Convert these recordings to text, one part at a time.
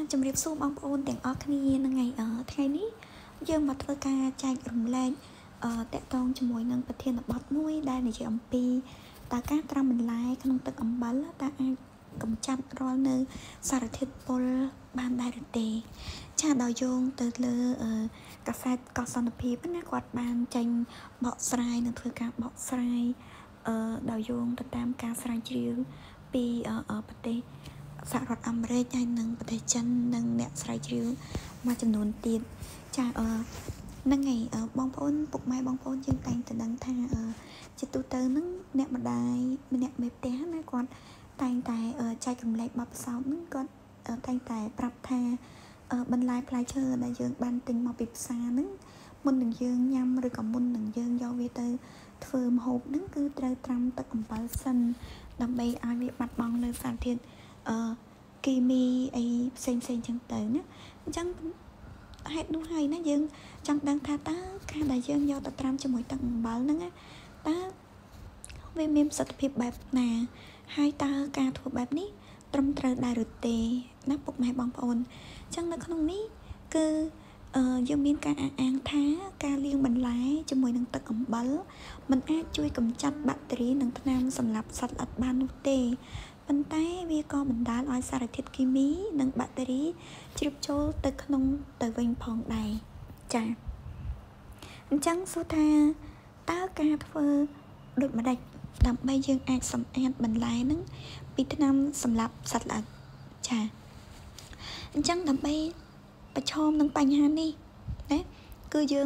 ជំរាបសួរបងប្អូនទាំងអស់គ្នានឹងថ្ងៃនេះយើងមកធ្វើការចែករំលែកតាក់ទងជាមួយនឹងប្រធានបទមួយដែលនិយាយអំពីតើការត្រាំបន្លែក្នុងទឹកអំបិលតើអាចកម្ចាត់រាល់នៅសារធាតុពុលបានដែរឬទេចាដល់យោងទៅលើកាសែតកសន្តិភាពណាគាត់បានចេញបកស្រាយនិងធ្វើការបកស្រាយដោយយោងទៅតាមការស្រាវជ្រាវពីប្រទេសសហរដ្ឋអាមេរិកហើយនិងប្រទេសចិននិងអ្នកស្រាវជ្រាវមួយចំនួនទៀតចាហ្នឹងហើយបងប្អូនពុកម៉ែបងប្អូនយើងតែងតែដឹងថាជាទូទៅហ្នឹងអ្នកម្ដាយម្នាក់មេផ្ទះណាគាត់តែងតែចែករំលែកបទពិសោធន៍ហ្នឹងគាត់តែងតែប្រាប់ថាបន្លែផ្លែឈើដែលយើងបានទិញមកពីផ្សារហ្នឹងមុននឹងយើងញ៉ាំឬក៏មុននឹងយើងយកវាទៅធ្វើម្ហូបហ្នឹងគឺត្រូវត្រាំទឹកអំបិលសិនដើម្បីឲ្យវាបាត់បង់នៅសារធាតុគីមីអីផ្សេងចឹងទៅណាអញ្ចឹងហេតុនោះហើយណាយើងចង់ដឹងថាតើការដែលយើងយកទៅត្រាំជាមួយទឹកអំបិលហ្នឹងតើវាមានប្រសិទ្ធភាពបែបណាហើយតើការធ្វើបែបនេះត្រឹមត្រូវដែរឬទេណាពុកម៉ែបងប្អូនអញ្ចឹងនៅក្នុងនេះគឺយើងមានការអះអាងថាការលាងបន្លែជាមួយនឹងទឹកអំបិលมันអាចជួយកម្ចាត់បាក់តេរីនិងថ្នាំសម្លាប់សត្វល្អិតបាននោះទេប៉ុន្តែវាក៏បណ្ដាលឲ្យសារធាតុគីមីនិងបាក់តេរីជ្រាបចូលទៅក្នុងទៅវិញផងដែរចាអញ្ចឹងសួរថាតើការធ្វើដូចម្ដេចដើម្បីយើងអាចសម្អាតបន្លែហ្នឹងពីថ្នាំសម្លាប់សត្វល្អិតចាអញ្ចឹងដើម្បីប្រឈមនឹងបញ្ហានេះណាគឺយើង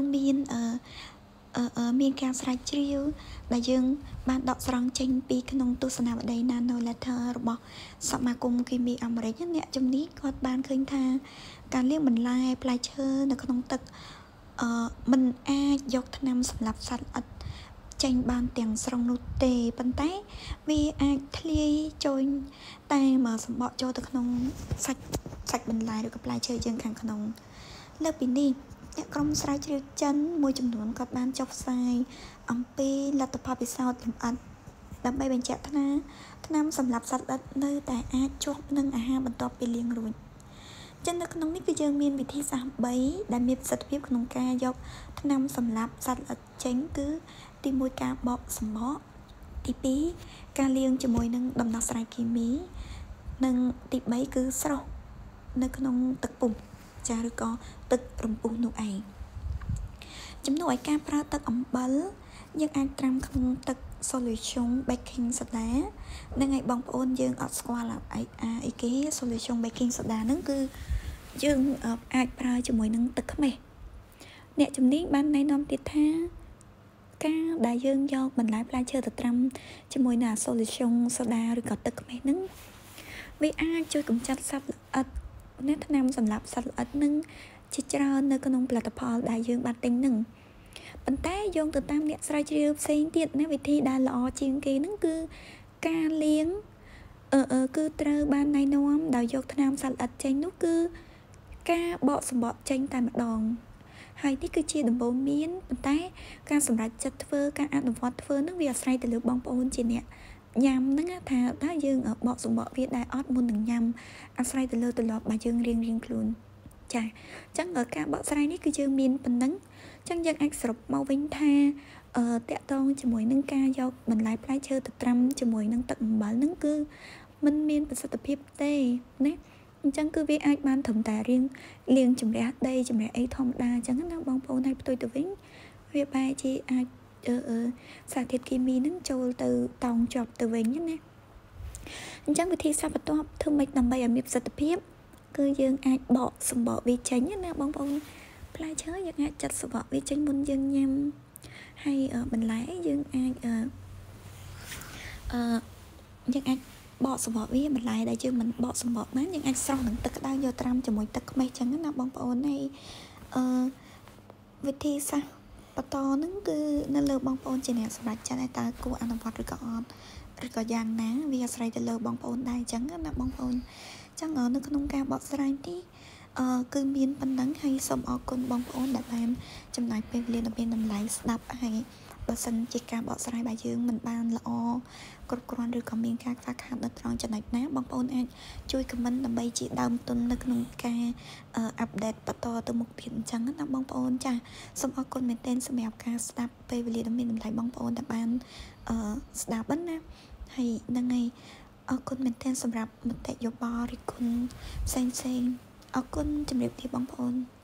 មានការស្រាវជ្រាវដែលយើងបានដកស្រង់ចេញពីក្នុងទស្សនាវដ្តី Nano Letter របស់សមាគមគីមីអាមេរិកអ្នកជំនាញគាត់បានឃើញថាការលាងបន្លែផ្លែឈើនៅក្នុងទឹកมันអាចយកថ្នាំសម្លាប់សត្វល្អិតចេញបានទាំងស្រុងនោះទេប៉ុន្តែវាអាចធ្លាយចូលតាមសម្បកចូលទៅក្នុងសាច់បន្លែឬក៏ផ្លែឈើយើងខាងក្នុងលើពីនេះអ្នកក្រុមស្រាវជ្រាវចិនមួយចំនួនគាត់បានចុះផ្សាយអំពីលទ្ធផលពិសោធន៍លម្អិតដើម្បីបញ្ជាក់ថាថ្នាំសម្លាប់សត្វល្អិតនៅតែអាចជាប់នឹងអាហារបន្ទាប់ពីលាងរួចចឹងនៅក្នុងនេះគឺយើងមានវិធីសាស្ត្រ3ដែលមានប្រសិទ្ធភាពក្នុងការយកថ្នាំសម្លាប់សត្វល្អិតចេញគឺទី1ការបកសម្បកទី2ការលាងជាមួយនឹងដំណោះស្រាយគីមីនិងទី3គឺស្រុះនៅក្នុងទឹកពុះចាឬក៏ទឹករំពុះនោះឯងជំនួសឲ្យការប្រើទឹកអំបិលយើងអាចត្រាំក្នុងទឹក solution baking soda នឹងឲ្យបងប្អូនយើងអត់ស្គាល់អីគេ solution baking soda ហ្នឹងគឺយើងអាចប្រើជាមួយនឹងទឹកខ្មេះអ្នកជំនាញបានណែនាំទៀតថាការដែលយើងយកបន្លែផ្លែឈើទៅត្រាំជាមួយនឹង solution soda ឬក៏ទឹកខ្មេះហ្នឹងវាអាចជួយកម្ចាត់សត្វល្អិតអ្នកថ្នាំសម្លាប់សត្វល្អិតនឹងជាច្រើននៅក្នុងផលិតផលដែលយើងបានទិញនឹងប៉ុន្តែយោងទៅតាមអ្នកស្រាវជ្រាវផ្សេងទៀតណាវិធីដែលល្អជាងគេនឹងគឺការលាងគឺត្រូវបានណែនាំដោយយកថ្នាំសត្វល្អិតចេញនោះគឺការបកសម្បកចេញតែម្ដងហើយនេះគឺជាដំបូន្មានប៉ុន្តែការសម្រេចចិត្តធ្វើការអនុវត្តធ្វើនឹងវាអាស្រ័យទៅលើបងប្អូនជាអ្នកញ៉ាំហ្នឹងថាតើយើងបកសម្បកវាដែរអត់មុននឹងញ៉ាំអាស្រ័យទៅលើទម្លាប់របស់យើងរៀងខ្លួនចាអញ្ចឹងការបកស្រាយនេះគឺយើងមានប៉ុណ្ណឹងអញ្ចឹងយើងអាចសរុបមកវិញថាតកតងជាមួយនឹងការយកបន្លែផ្លែឈើទៅត្រាំជាមួយនឹងទឹកអំបិលហ្នឹងគឺมันមានប្រសិទ្ធភាពទេណាអញ្ចឹងគឺវាអាចបានត្រឹមតែលាងជំរះដីជំរះអីធម្មតាអញ្ចឹងណាបងប្អូនឲ្យផ្ទុយទៅវិញវាបែរជាអាចសារធាតុគីមីហ្នឹងចូលទៅតោងជាប់ទៅវិញណាអញ្ចឹងវិធីសាស្ត្របន្ទាប់ធ្វើម៉េចដើម្បីឲ្យមានប្រសិទ្ធភាពគឺយើងអាចបកសម្បកវាចេញណាបងប្អូនផ្លែឈើយើងអាចចាត់សម្បកវាចេញមុនយើងញ៉ាំហើយបន្លែយើងអាចយើងអាចបកសម្បកវាបន្លែដែលយើងមិនបកសម្បកបានយើងអាចស្រោះនឹងទឹកក្តៅយកត្រាំជាមួយទឹកខ្មេះចឹងណាបងប្អូនហើយវិធីសាស្ត្របន្តហ្នឹងគឺនៅលើបងប្អូនជាអ្នកសម្រេចចិត្តឲ្យតើគួរអនុវត្តឬក៏អត់ឬក៏យ៉ាងណាវាអាស្រ័យទៅលើបងប្អូនដែរអញ្ចឹងណាបងប្អូនអញ្ចឹងនៅក្នុងការបកស្រាយនេះគឺមានប៉ុណ្ណឹងហើយសូមអរគុណបងប្អូនដែលបានចំណាយពេលវេលាដ៏មានតម្លៃស្ដាប់ហើយបើសិនជាការបកស្រាយរបស់យើងមិនបានល្អគ្រប់គ្រាន់ឬក៏មានការខ្វះខាតនៅត្រង់ចំណុចណាបងប្អូនអាចជួយ comment ដើម្បីជាដើមទុននៅក្នុងការអាប់ដេតបន្តទៅមុខទៀតអញ្ចឹងណាបងប្អូនចាសូមអរគុណមែនទែនសម្រាប់ការស្ដាប់ពេលវេលាដ៏មានតម្លៃបងប្អូនដែលបានស្ដាប់ណាហើយហ្នឹងហើយអរគុណមែនទែនសម្រាប់មតិយោបល់រិះគន់ផ្សេងអរគុណជម្រាបលាបងប្អូន